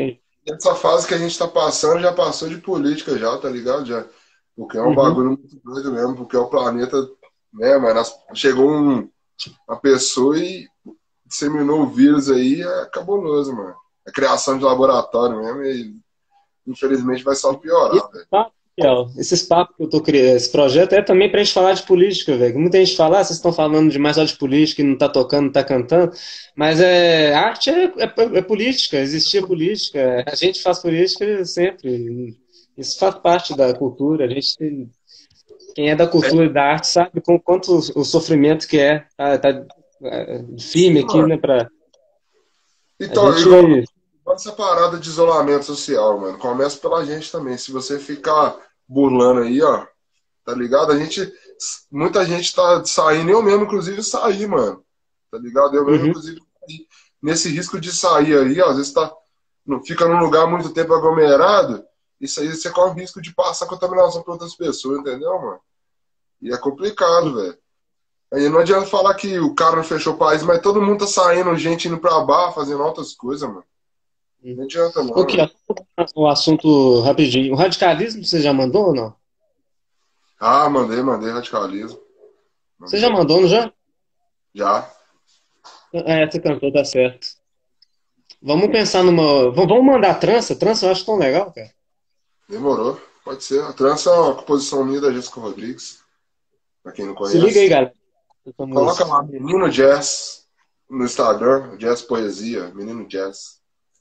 essa fase que a gente tá passando já passou de política já, tá ligado? Já, porque é um Uhum. bagulho muito doido mesmo, porque o planeta, né, mano, as- chegou um, uma pessoa e disseminou o vírus aí, é cabuloso, mano. A criação de laboratório mesmo, e infelizmente vai só E esse piorar, velho. papo, Miguel, esses papos que eu tô criando, esse projeto é também pra gente falar de política, velho. Muita gente fala, ah, vocês estão falando demais só de política e não tá tocando, não tá cantando. Mas é, arte é, é, é política, existia política. A gente faz política sempre. Isso faz parte da cultura. A gente tem- quem é da cultura e da arte sabe com quanto o, o sofrimento que é. Tá, tá é, firme Sim, aqui, mano. né? Pra, a Então, igual gente. essa parada de isolamento social, mano, começa pela gente também. Se você ficar burlando aí, ó, tá ligado? A gente, muita gente tá saindo, eu mesmo, inclusive, saí, mano. Tá ligado? Eu mesmo, Uhum. inclusive, saí. Nesse risco de sair aí, ó, às vezes tá, não fica num lugar muito tempo aglomerado, isso aí você corre o risco de passar contaminação para outras pessoas, entendeu, mano? E é complicado, velho. Aí não adianta falar que o cara não fechou o país, mas todo mundo tá saindo, gente indo pra bar, fazendo outras coisas, mano. Não adianta não, Ok, mano. o assunto rapidinho. O radicalismo você já mandou ou não? Ah, mandei, mandei radicalismo. Você já Mandei. mandou, não já? Já. É, você cantou, tá certo. Vamos pensar numa. v- Vamos mandar trança? Trança eu acho tão legal, cara. Demorou. Pode ser. A trança é uma composição minha da Jéssica Rodrigues, pra quem não Se liga aí, conhece. galera. Essa Coloca música. lá, Menino Jazz, no Instagram, Jazz Poesia, Menino Jazz.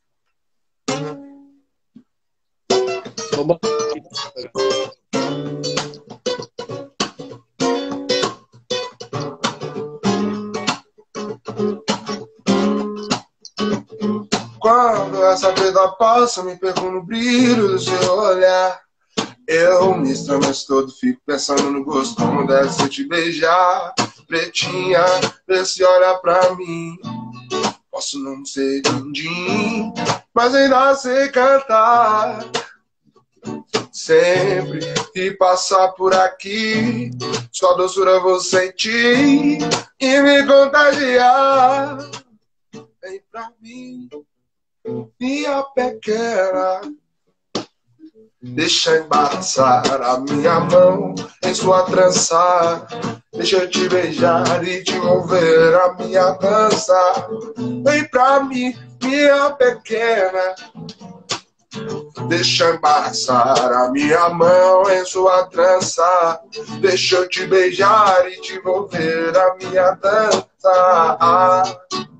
Vou botar. Quando essa vida passa, me perco no brilho do seu olhar. Eu me estremeço todo, fico pensando no gosto, como deve ser te beijar. Pretinha, vê se olha pra mim. Posso não ser din-din, mas ainda sei cantar. Sempre que passar por aqui, sua doçura vou sentir e me contagiar. Vem pra mim, minha pequena. Deixa embaraçar a minha mão em sua trança. Deixa eu te beijar e te mover a minha dança. Vem pra mim, minha pequena. Deixa embaraçar a minha mão em sua trança. Deixa eu te beijar e te mover a minha dança.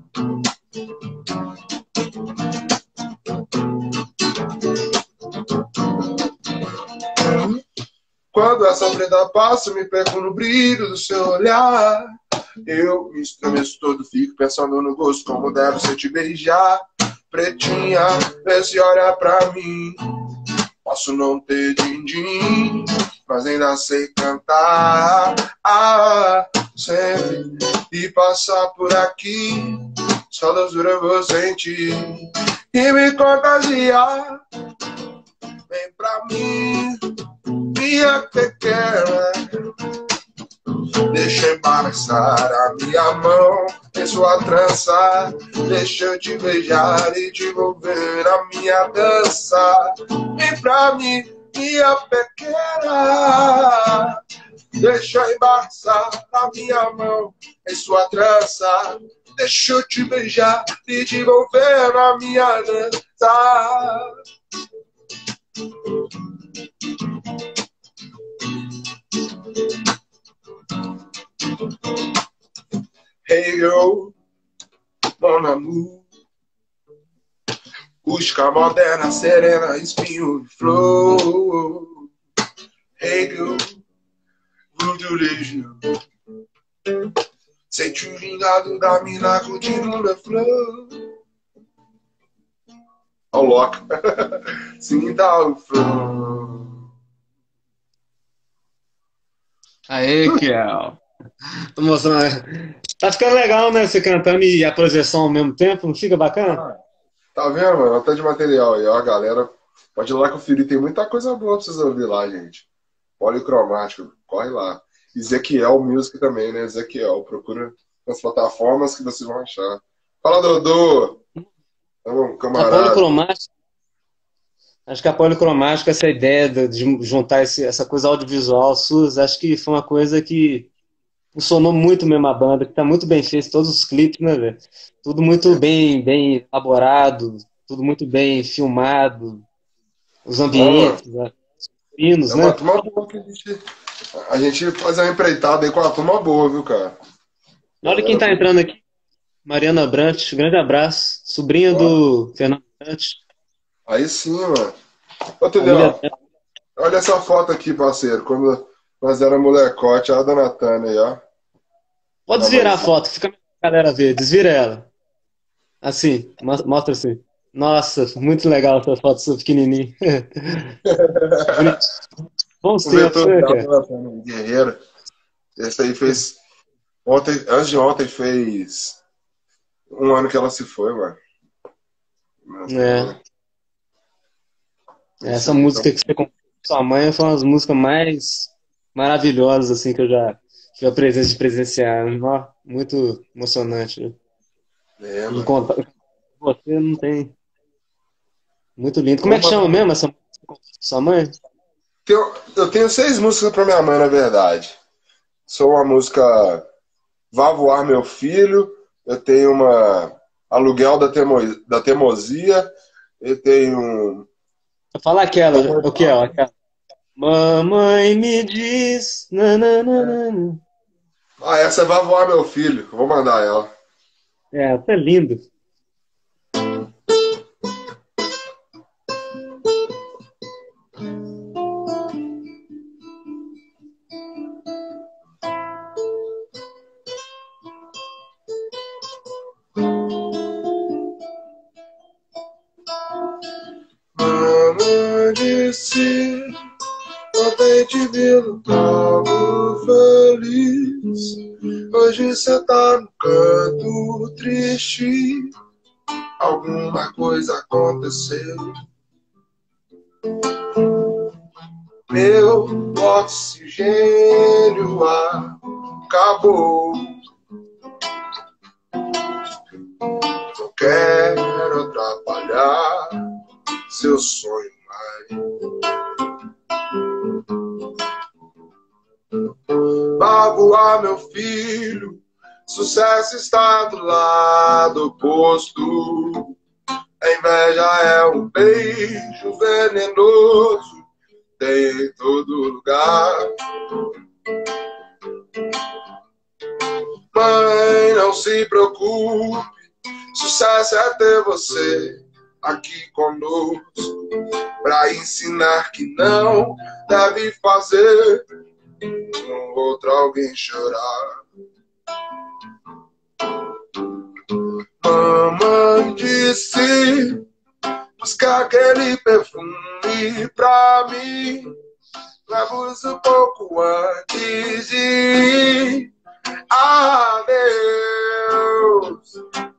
Quando a sombra passa, me perco no brilho do seu olhar. Eu me estremeço todo, fico pensando no gosto, como deve ser te beijar. Pretinha, vê se olha pra mim. Posso não ter din-din, mas ainda sei cantar. Ah, sempre e passar por aqui, só doçura eu vou sentir e me contagiar. Vem pra mim, minha pequena. Deixa embaraçar a minha mão em sua trança. Deixa eu te beijar e te envolver a minha dança. Vem pra mim, minha pequena. Deixa embaraçar a minha mão em sua trança. Deixa eu te beijar e te envolver a minha dança. Hey girl, mon amour. Busca moderna, serena, espinho e flor. Hey girl, voodoo léger. Sente o vingado da mina curtindo a flor. Ó o Loki. Sinta o flor. Aê, Kiel. Tô mostrando. Tá ficando legal, né? Você cantando e a projeção ao mesmo tempo, não fica bacana? Ah, tá vendo, mano? Até de material aí, ó, galera. Pode ir lá conferir, tem muita coisa boa pra vocês ouvir lá, gente. Policromático, corre lá. Ezequiel Music também, né? Ezequiel, procura nas plataformas que vocês vão achar. Fala, Dodô! Tá bom, A camarada. policromática. Acho que a policromática, essa ideia de de juntar esse- essa coisa audiovisual SUS, acho que foi uma coisa que funcionou muito mesmo a banda, que tá muito bem feito, todos os clipes, né, velho? Tudo muito bem, bem elaborado, tudo muito bem filmado, os Não, mano. ambientes, os hinos, É uma né? turma boa que a gente, a gente faz uma empreitada aí com uma turma boa, viu, cara? Olha quem Galera tá boa. entrando aqui, Mariana Brant, grande abraço, sobrinha Ó, do Fernando Brant, aí sim, mano. Ô, família Tudel, Brant. olha essa foto aqui, parceiro. Quando nós era molecote, a da Natânia aí, ó. Pode desvirar a Tamanhozinho. foto, fica a galera ver, desvira ela. Assim, mo- mostra assim. Nossa, muito legal essa foto sua pequenininho. Bonitinho. Bons O tempos, vetor né, da cara? Natânia Guerreira. Esse aí fez. Ontem, antes de ontem, fez um ano que ela se foi, mano. É, Natânia. É isso essa aí, então. música que você comprou com sua mãe foi uma das músicas mais maravilhosas assim que eu já tive a presença de presenciar. Ó, muito emocionante, né? É, E mano. contar com você não tem. Muito lindo. Como é Vou que chama mandar. mesmo essa música que você comprou com sua mãe? Tenho- Eu tenho seis músicas pra minha mãe, na verdade. Sou uma música Vá Voar Meu Filho. Eu tenho uma Aluguel da, Temo... da Teimosia. Eu tenho um. Vou falar aquela, o que é? Aquela. Mamãe me diz. Nananana. Ah, essa é Vá Voar Meu Filho. Eu vou mandar ela. É, tá lindo. Mamãe disse, ontem te vi no carro feliz. Hoje cê tá no canto triste. Alguma coisa aconteceu. Meu oxigênio acabou. Não quero atrapalhar seu sonho mais. Vá voar, meu filho. Sucesso está do lado oposto. A inveja é um beijo venenoso. Tem em todo lugar. Mãe, não se preocupe. Sucesso é ter você aqui conosco. Pra ensinar que não deve fazer um outro alguém chorar. Mamãe disse, busca aquele perfume pra mim. Leva-os um pouco antes de ir. Adeus.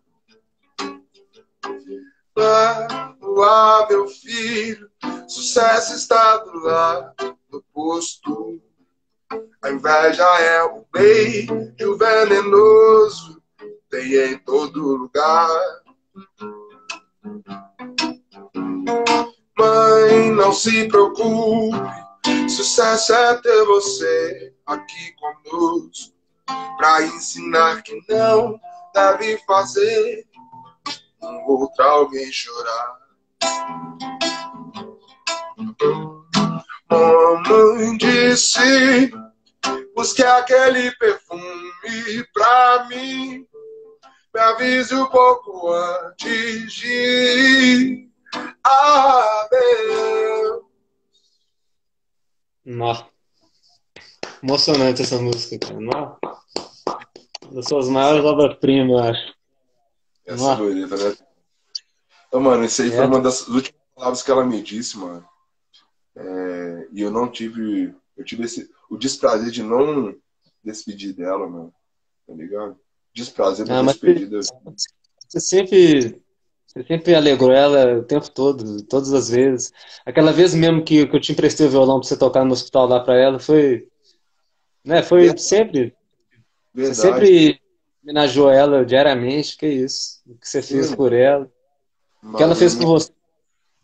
Vá voar, meu filho. Sucesso está do lado do posto. A inveja é um beijo venenoso. Tem em todo lugar. Mãe, não se preocupe. Sucesso é ter você aqui conosco. Pra ensinar que não deve fazer um outro alguém chorar. Mamãe disse, busque aquele perfume pra mim. Me avise um pouco antes de ir. Adeus. Nó. Emocionante essa música, cara. Nó. Uma das suas maiores obras-primas, eu acho. Essa é Nó. bonita, né? Então, mano, isso aí foi É, uma das últimas palavras que ela me disse, mano. É, e eu não tive. Eu tive esse, o desprazer de não despedir dela, mano. Tá ligado? Desprazer por ah, mas despedir dela. você sempre, você sempre alegrou ela o tempo todo, todas as vezes. Aquela vez mesmo que, que eu te emprestei o violão pra você tocar no hospital lá pra ela, foi, né, foi sempre, você Verdade. sempre homenageou ela diariamente, que isso, o que você fez Sim, por ela, o que ela mano, é fez por muito, você.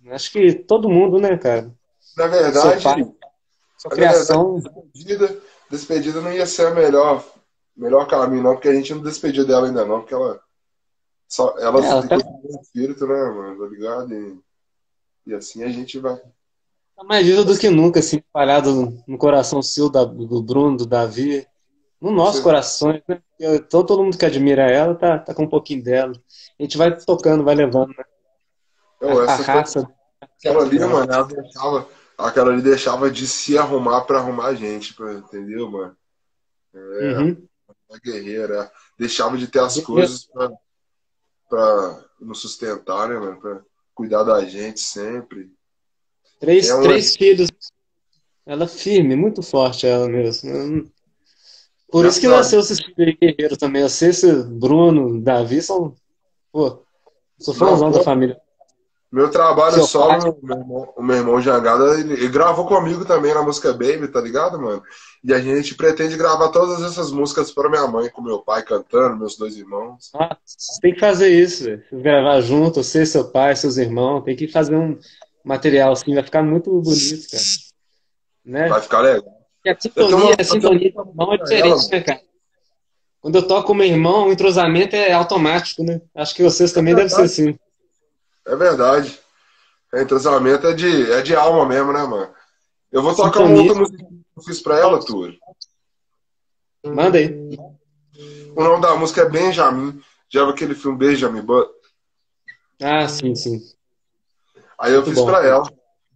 Acho que todo mundo, né, cara? Na Seu verdade, pai, sua na verdade, criação. despedida, despedida não ia ser a melhor, melhor caminho, não, porque a gente não despediu dela ainda não, porque ela só, ela É, ela tá, continua no espírito, né, mano, tá ligado? E, e assim a gente vai. tá mais viva do que nunca, assim, espalhado no coração seu, da- do Bruno, do Davi, no nosso Você, coração, né? Eu- Todo, todo mundo que admira ela tá, tá com um pouquinho dela. A gente vai tocando, vai levando, né? eu, A, a essa foi raça aquela ali, dela. mano, ela deixava, aquela ali deixava de se arrumar pra arrumar a gente, pra- entendeu, mano? É, Uhum. uma guerreira, deixava de ter as coisas pra, pra nos sustentar, né, mano? Pra cuidar da gente sempre. É Três, um três filhos. Ela é firme, muito forte ela mesmo. Hum, Por isso graças que a nasceu Deus. esses filhos aí guerreiros também. Você, esse Bruno, Davi são, pô, sou Não, fãzão da pô, família. meu trabalho Seu pai, solo, meu irmão, o meu irmão Jangada, ele, ele gravou comigo também na música Baby, tá ligado, mano? E a gente pretende gravar todas essas músicas para minha mãe, com meu pai cantando, meus dois irmãos. ah, você tem que fazer isso, velho. Vocês gravar junto, você, seu pai, seus irmãos, tem que fazer um material assim, vai ficar muito bonito, cara. Vai Né? ficar legal. E a Eu tenho sintonia, uma, a eu tenho sintonia de uma irmão música é pra ela, diferente, mano. né, cara? Quando eu toco com meu irmão, o entrosamento é automático, né? Acho que vocês É também devem ser verdade, assim. é verdade. É, entrosamento é de, é de alma mesmo, né, mano? Eu vou tocar uma Sintonia, outra música que eu fiz pra ela, Túlio. manda aí. O nome da música é Benjamin. Já viu aquele filme Benjamin Button? Ah, sim, sim. Aí eu Muito fiz bom. pra ela.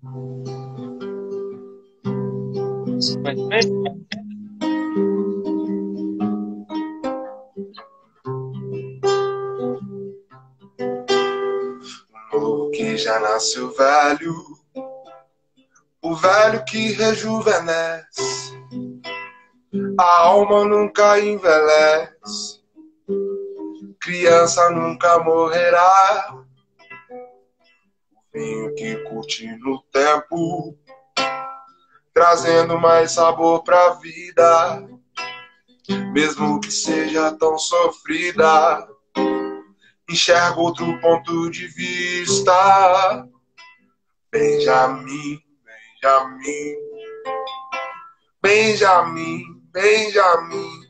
Mas, mas, O que já nasceu velho, o velho que rejuvenesce, a alma nunca envelhece, criança nunca morrerá, vinho que curte no tempo, trazendo mais sabor pra vida, mesmo que seja tão sofrida, enxerga outro ponto de vista. Benjamin, Benjamin, Benjamin, Benjamin,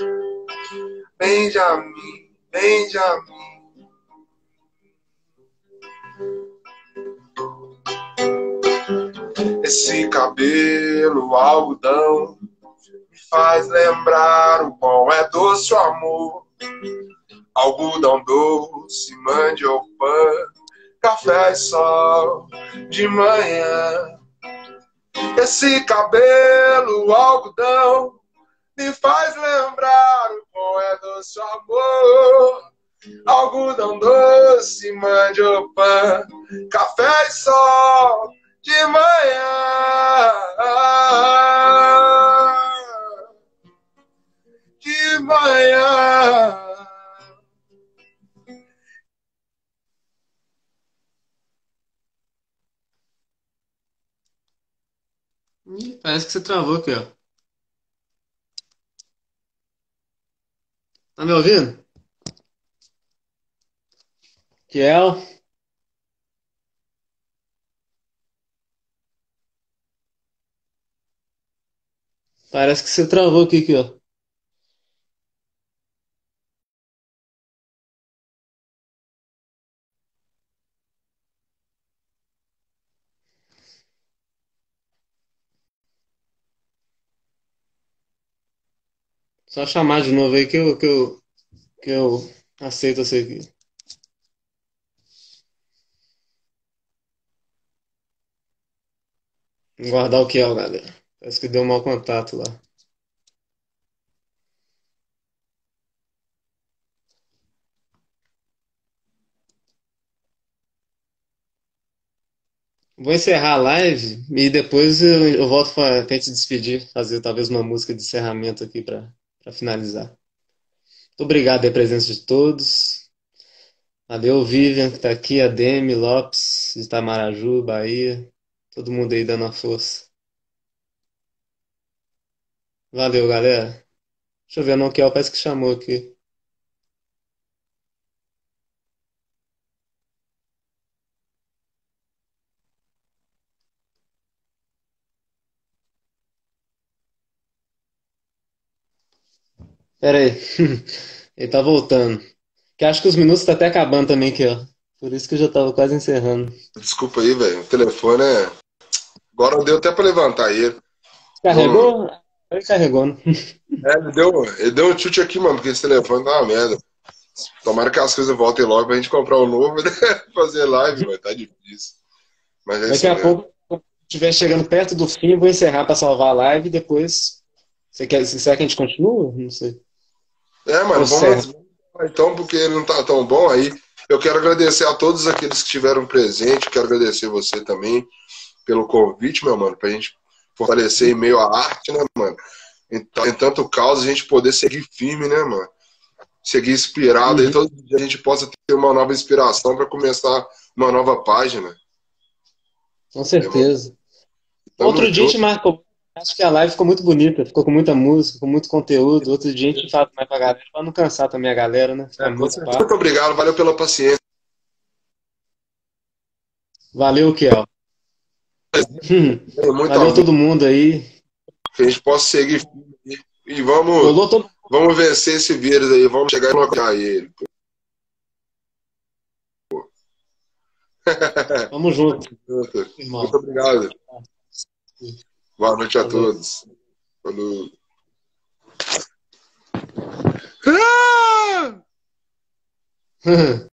Benjamin, Benjamin. Esse cabelo algodão me faz lembrar o quão é doce o amor. Algodão doce, mandioca, café e sol de manhã. Esse cabelo algodão me faz lembrar o quão é doce o amor. Algodão doce, mandioca, café e sol de manhã. De manhã. Ih, parece que você travou aqui, ó. Tá me ouvindo? Kiel, parece que você travou aqui, aqui, ó. Só chamar de novo aí que eu, que eu, que eu aceito você aqui. Guardar o Kiel, galera. Parece que deu um mau contato lá. Vou encerrar a live e depois eu, eu volto pra, pra gente despedir, fazer talvez uma música de encerramento aqui pra pra finalizar. Muito obrigado pela presença de todos. Valeu, Vivian, que tá aqui, a Demi Lopes, de Itamaraju, Bahia. Todo mundo aí dando a força. Valeu, galera. Deixa eu ver, não, que parece que chamou aqui. Pera aí. Ele tá voltando. Que acho que os minutos tá até acabando também aqui, ó. Por isso que eu já tava quase encerrando. Desculpa aí, velho. O telefone é. Agora deu até pra levantar ele. Não... Carregou? Ele carregou, né? É, ele deu, ele deu um chute aqui, mano, porque esse telefone tá uma merda. Tomara que as coisas voltem logo pra gente comprar um novo e fazer live, mano. Tá difícil. Mas é Daqui isso a mesmo. pouco, quando estiver chegando perto do fim, eu vou encerrar pra salvar a live e depois. Você quer, você quer que a gente continue? Não sei. É, Ou mano, encerra. vamos então, porque ele não tá tão bom aí. Eu quero agradecer a todos aqueles que estiveram presentes. Quero agradecer você também pelo convite, meu mano, pra gente fortalecer em meio à arte, né, mano? Em, em tanto caos, a gente poder seguir firme, né, mano? Seguir inspirado aí, Uhum, todo dia a gente possa ter uma nova inspiração para começar uma nova página. com Demorou? certeza. Tamo Outro dia a gente junto. marcou. Acho que a live ficou muito bonita, ficou com muita música, com muito conteúdo. Outro dia a gente fala mais pra galera, pra não cansar também a galera, né? Ficar É, com muito certeza. papo. Muito obrigado, valeu pela paciência. Valeu, Kiel. Tem muito Valeu amor, todo mundo aí. que a gente possa seguir firme e vamos, Rolou todo vamos vencer esse vírus aí, vamos chegar e bloquear ele. Tamo junto, Muito irmão. obrigado. Boa noite a Falou. todos. Falou. Ah!